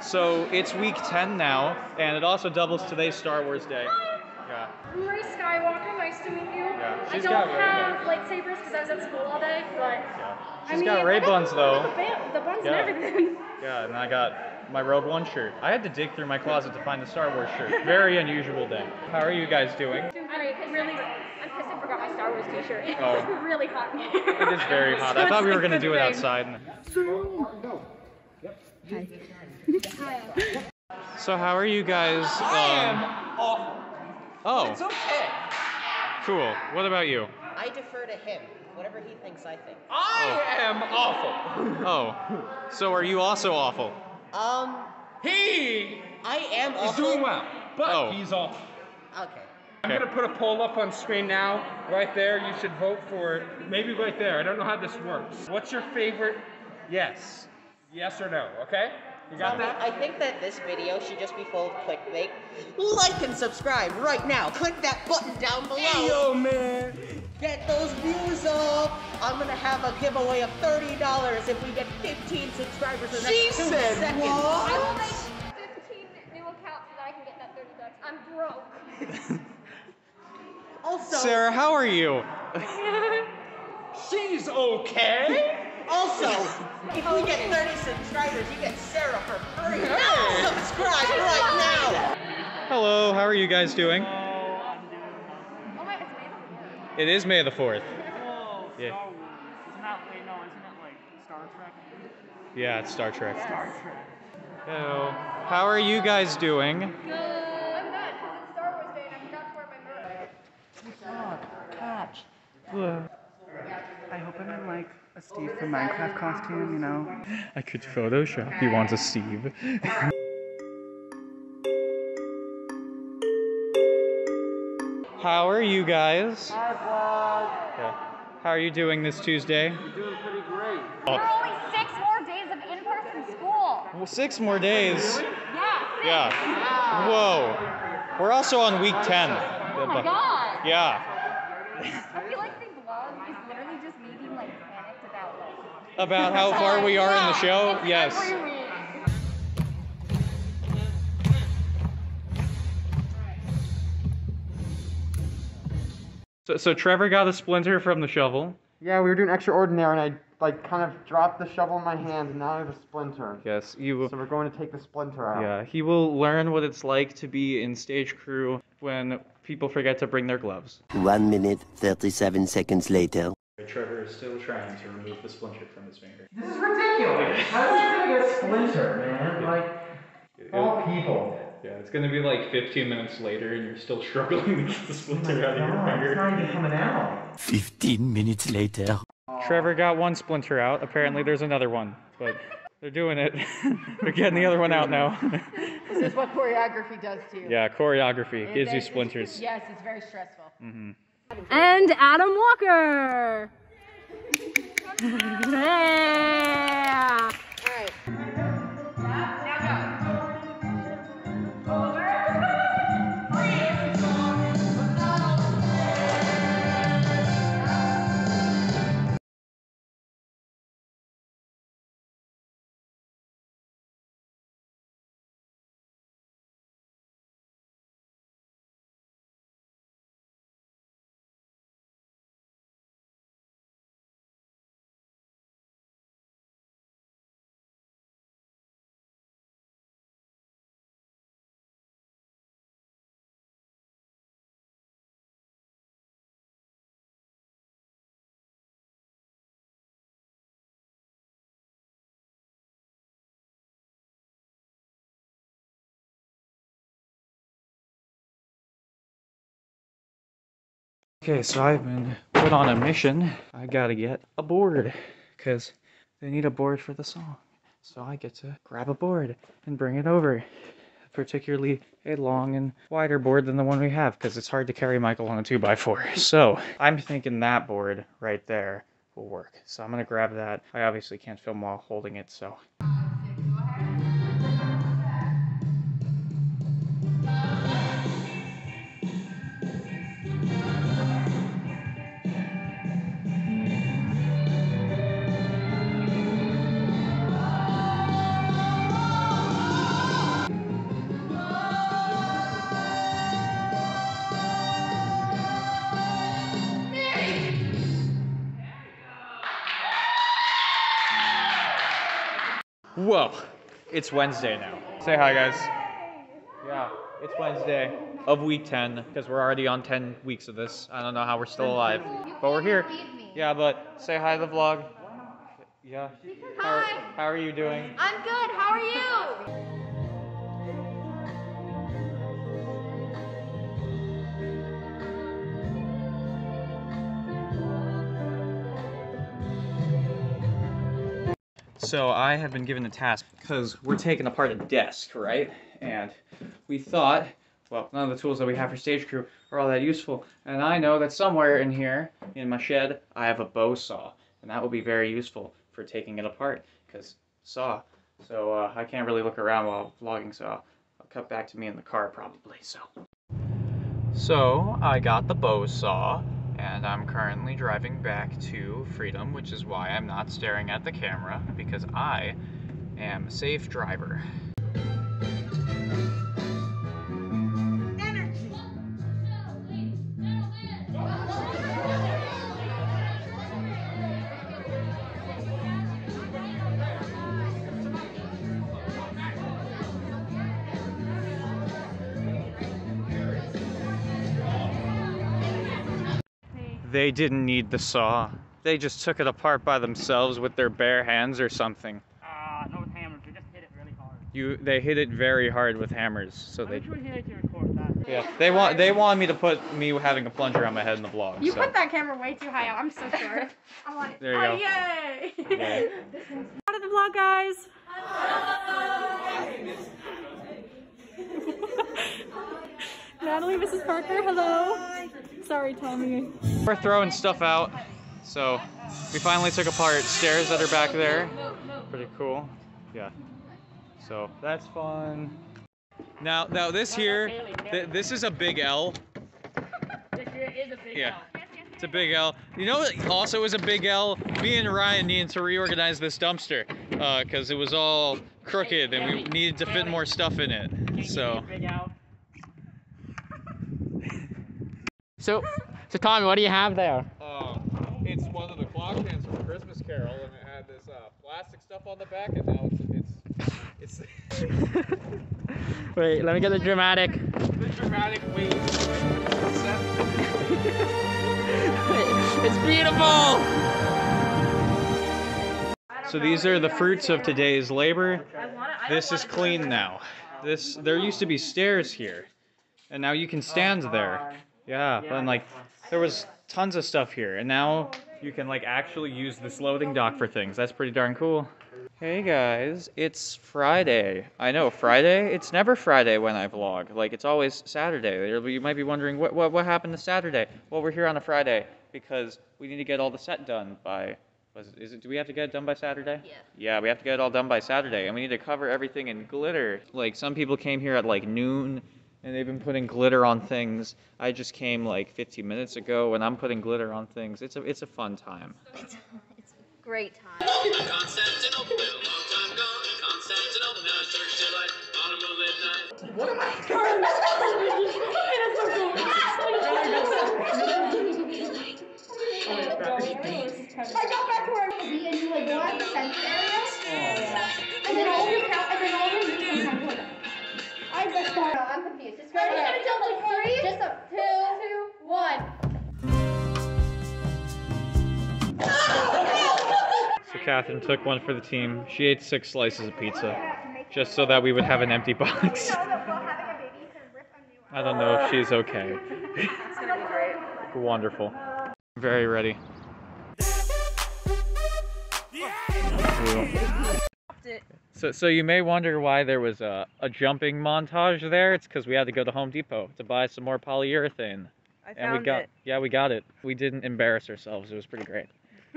So it's week 10 now, and it also doubles today's Star Wars Day. Yeah. I'm Ray Skywalker, nice to meet you. Yeah, I don't have lightsabers because I was at school all day, but She's got Ray buns though. The buns and everything. Yeah, and I got my Rogue One shirt. I had to dig through my closet to find the Star Wars shirt. Very unusual day. How are you guys doing? I'm pissed I forgot my Star Wars t-shirt. Oh. It's really hot in here. It is very hot. I thought we were going to do it outside. Hi. So how are you guys? I am awful. Oh. It's okay. Cool. What about you? I defer to him. Whatever he thinks, I think. I am awful. Oh. So are you also awful? He I am is awful. doing well, but Oh. he's awful. Okay. I'm gonna put a poll up on screen now. Right there, you should vote for it. Maybe right there. I don't know how this works. What's your favorite? Yes. Yes or no? Okay. You got that? I think that this video should just be full of clickbait. Like and subscribe right now. Click that button down below. Hey, yo, man. Get those views up. I'm gonna have a giveaway of $30 if we get 15 subscribers in the next 2 seconds. I will make 15 new accounts so that I can get that $30. I'm broke. Also, Sarah, how are you? She's okay. Also, if we get 30 subscribers, you get Sarah for free. Subscribe right now. Hello, how are you guys doing? Oh my, it's May the 4th. It is May the 4th. Oh, Yeah. Star Wars. Isn't that, wait, no, isn't it like Star Trek? Yeah, it's Star Trek. Star Trek. Hello. How are you guys doing? Good. I'm mad because it's Star Wars Day and I forgot to wear my merch. I hope I'm in like a Steve from Minecraft costume, you know? I could Photoshop you onto Steve. How are you guys? Hi, vlog. Yeah. How are you doing this Tuesday? You're doing pretty great. Oh. There are only 6 more days of in-person school. Well, 6 more days. Yeah. Yeah. Whoa. We're also on week 10. Oh my god. Yeah. I feel like the vlog is literally just me being like panicked about like. About how far we are in the show? It's Yes. every week. So Trevor got a splinter from the shovel. Yeah, we were doing extraordinary, and I like kind of dropped the shovel in my hand, and now I have a splinter. Yes, you. So we're going to take the splinter out. Yeah, he will learn what it's like to be in stage crew when people forget to bring their gloves. 1 minute, 37 seconds later. Trevor is still trying to remove the splinter from his finger. This is ridiculous. How are you gonna get splinter, man? Like, all people. Yeah, it's gonna be like 15 minutes later and you're still struggling to get the splinter out of your It's finger. not even coming out. 15 minutes later. Trevor got one splinter out. Apparently there's another one, but they're doing it. They're getting the other one out now. This is what choreography does to you. Yeah, choreography gives you splinters. Yes, it's very stressful. Mm-hmm. And Adam Walker. Yeah. All right. Okay, so I've been put on a mission. I gotta get a board, because they need a board for the song. So I get to grab a board and bring it over. Particularly a long and wider board than the one we have, because it's hard to carry Michael on a 2x4. So I'm thinking that board right there will work. So I'm gonna grab that. I obviously can't film while holding it, so. Whoa, it's Wednesday now. Say hi, guys. Yeah, it's Wednesday of week 10 because we're already on 10 weeks of this. I don't know how we're still alive, but we're here. Yeah, but say hi to the vlog. Yeah. Hi. How are you doing? I'm good. How are you? So I have been given a task because we're taking apart a desk, right? And we thought, well, none of the tools that we have for stage crew are all that useful. And I know that somewhere in here, in my shed, I have a bow saw. And that will be very useful for taking it apart, because saw. So I can't really look around while vlogging, so I'll cut back to me in the car probably, So I got the bow saw, and I'm currently driving back to Freedom, which is why I'm not staring at the camera, because I am a safe driver. They didn't need the saw. They just took it apart by themselves with their bare hands or something. Not with hammers. We just hit it really hard. They hit it very hard with hammers, so I'll make sure here to record that. Yeah, they want me to put me having a plunger on my head in the vlog. You so. put that camera way too high up. I'm so sorry. I want it. There you go. Yay! Yeah. Out of the vlog, guys. Natalie, Mrs. Parker, hello. Sorry, Tommy. We're throwing stuff out, so we finally took apart stairs that are back there. Pretty cool. Yeah. So that's fun. Now this here, this is a big L. This here is a big Yeah. L. It's a big L. You know what also is a big L? Me and Ryan needed to reorganize this dumpster because it was all crooked and we needed to fit more stuff in it. So. So Tommy, what do you have there? It's one of the clock cans from Christmas Carol, and it had this plastic stuff on the back, and now it's Wait, let me get the dramatic. the dramatic wave. It's beautiful! So these are the fruits of today's labor. This is clean now. There used to be stairs here, and now you can stand there. Yeah, and like there was tons of stuff here, and now you can like actually use this loading dock for things. That's pretty darn cool. Hey guys, it's Friday. I know, Friday? It's never Friday when I vlog. Like, it's always Saturday. You might be wondering, what happened to Saturday? Well, we're here on a Friday because we need to get all the set done by... do we have to get it done by Saturday? Yeah. Yeah, we have to get it all done by Saturday, and we need to cover everything in glitter. Like, some people came here at like noon, and they've been putting glitter on things. I just came like 15 minutes ago, and I'm putting glitter on things. It's a fun time. It's a great time. Constantinople, a long time gone. Constantinople, now church delight on a moonlit night. What am I doing? I got back to where I'm going to be, and you like go out the center area, and then all the come like I'm confused. Just go. We're gonna jump like 3, just up 2, 1. So Catherine took one for the team. She ate 6 slices of pizza, just so that we would have an empty box. I don't know if she's okay. It's gonna be great. Wonderful. Very ready. So you may wonder why there was a jumping montage there. It's because we had to go to Home Depot to buy some more polyurethane. And we got it. Yeah, we got it. We didn't embarrass ourselves. It was pretty great.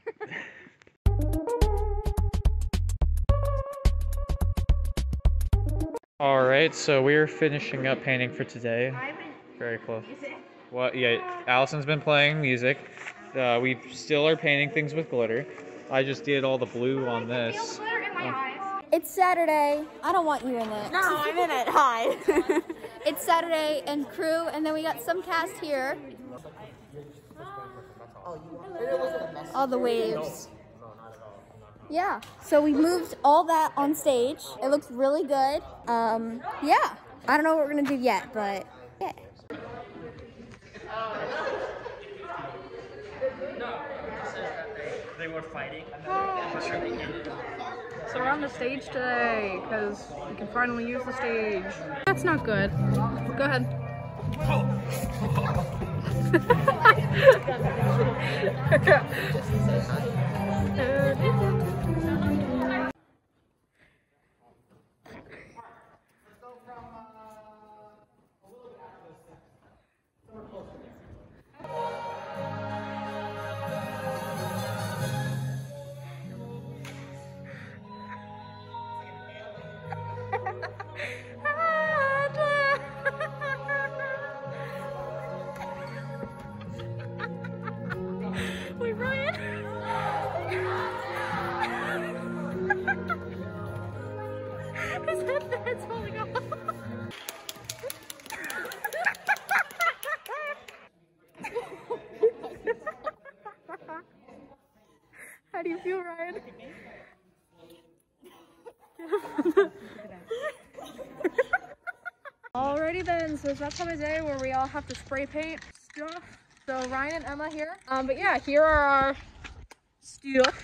All right, so we're finishing up painting for today. Very close. Well, yeah, Allison's been playing music. We still are painting things with glitter. I just did all the blue on this. It's Saturday. I don't want you in it. No, I'm in it. Hi. It's Saturday and crew, and then we got some cast here. All the waves. Yeah, so we moved all that on stage. It looks really good. Yeah, I don't know what we're gonna do yet, but yeah. They were fighting. So we're on the stage today because we can finally use the stage. That's not good. Go ahead. Wait, Ryan. His head's falling off. How do you feel, Ryan? Alrighty then, so it's that time of day where we all have to spray paint stuff. So Ryan and Emma here. But yeah, here are our stuff.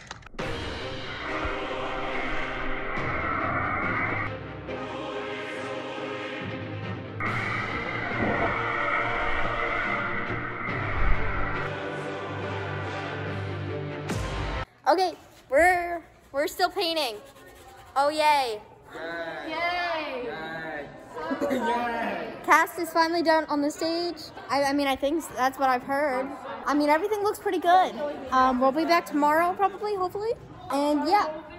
Okay, we're still painting. Oh yay! Yay! Cast is finally done on the stage. I mean, I think that's what I've heard. I mean, everything looks pretty good. We'll be back tomorrow, probably, hopefully. And yeah.